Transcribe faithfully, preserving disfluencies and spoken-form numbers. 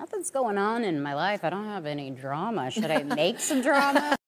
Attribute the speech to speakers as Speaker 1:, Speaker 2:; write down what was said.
Speaker 1: nothing's going on in my life. I don't have any drama. Should I make some drama?